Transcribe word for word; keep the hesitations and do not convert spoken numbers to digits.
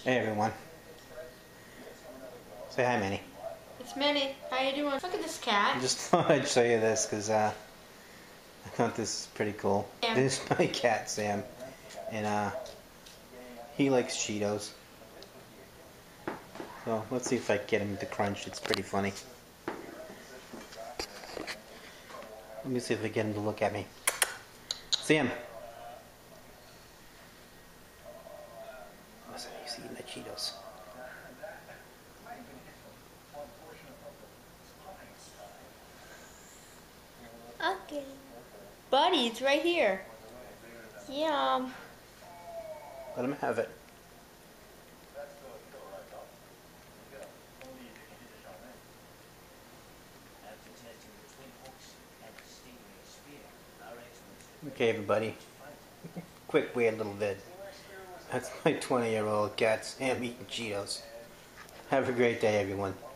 Hey everyone. Say hi, Manny. It's Manny. How you doing? Look at this cat. I just thought I'd show you this because uh, I thought this is pretty cool. Yeah. This is my cat, Sam. And uh, he likes Cheetos. So let's see if I can get him to crunch. It's pretty funny. Let me see if I get him to look at me. Sam. Listen, he's eating the Cheetos. Okay. Buddy, it's right here. Yum. Let him have it. Okay, everybody. Quick, weird little vid. That's my twenty-year-old cat Sam eating Cheetos. Have a great day, everyone.